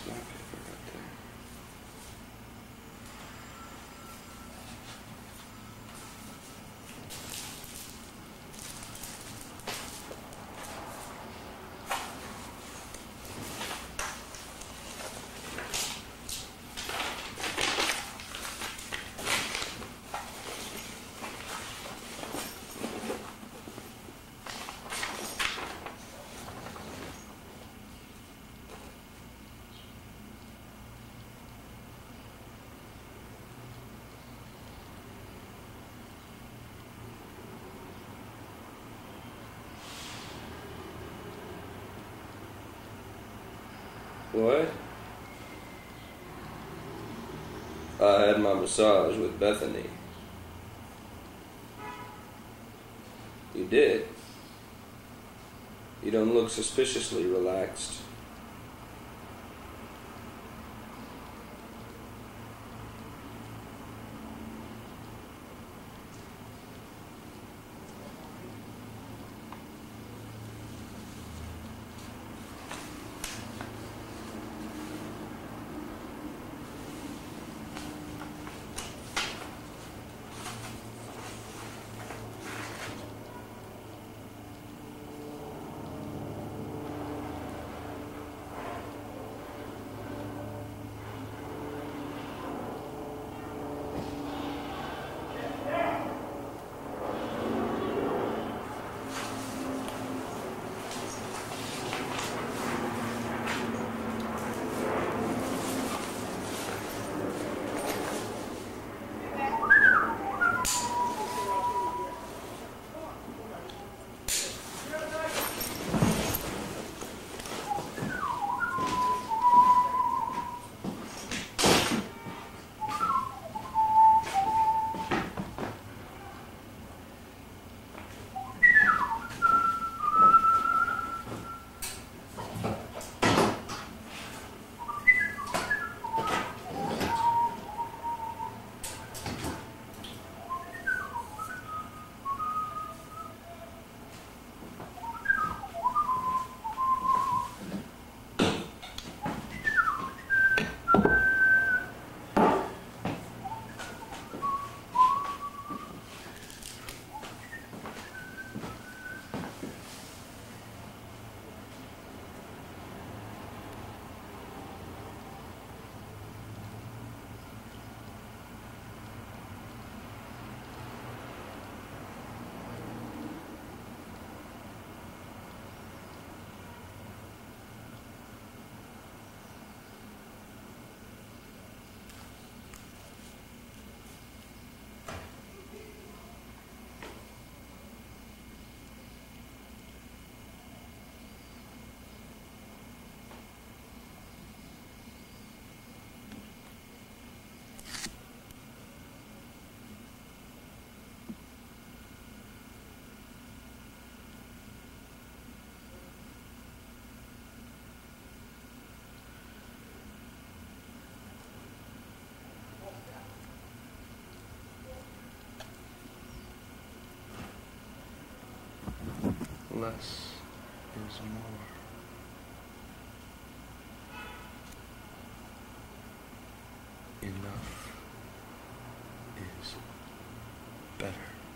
my paper right there. What? I had my massage with Bethany. You did? You don't look suspiciously relaxed. Less is more. Enough is better.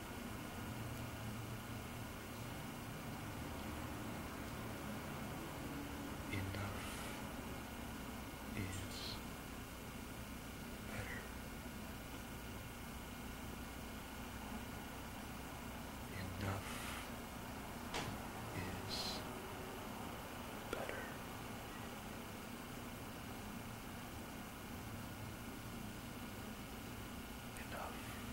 Enough is better. Enough is better. Enough.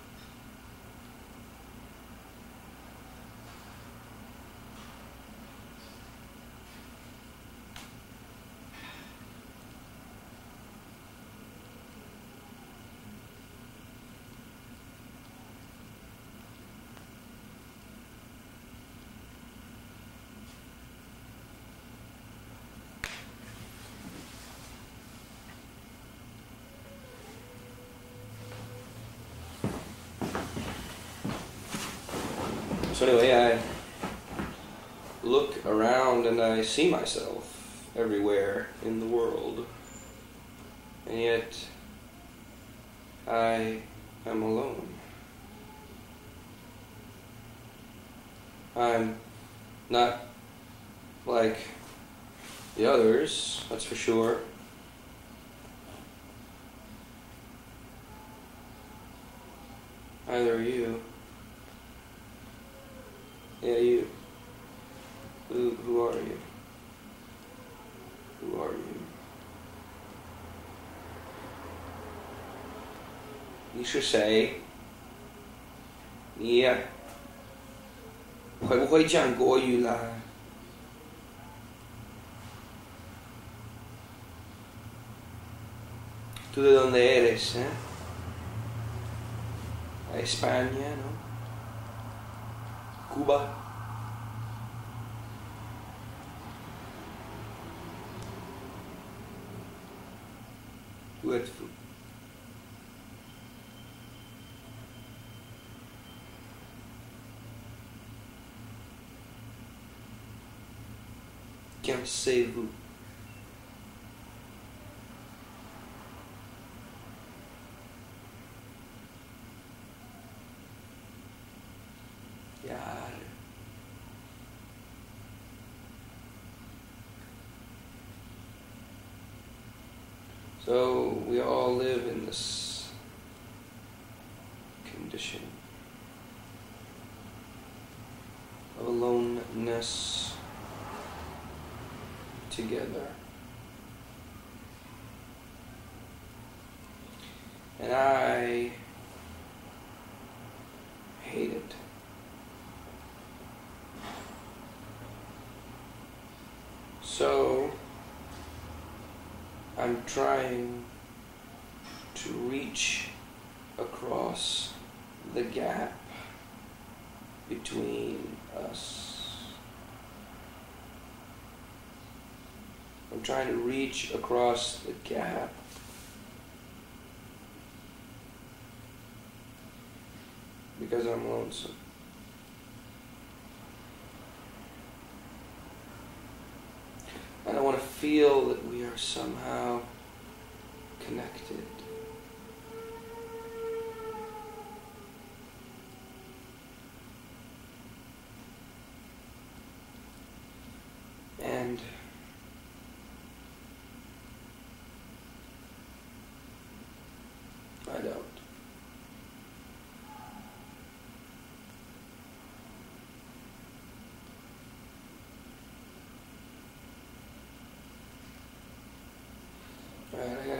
So anyway, I look around and I see myself everywhere in the world. Not like the others, that's for sure. Neither are you. Yeah, you. Who are you? Who are you? 你是谁？你会不会讲国语啦？¿Tú de dónde eres, eh? España, ¿no? Cuba. Où êtes-vous? Qu'en-savez-vous? So we all live in this condition of aloneness together. And I hate it. So I'm trying to reach across the gap between us. I'm trying to reach across the gap because I'm lonesome. And I want to feel that we are somehow connected. And I don't. Alright, I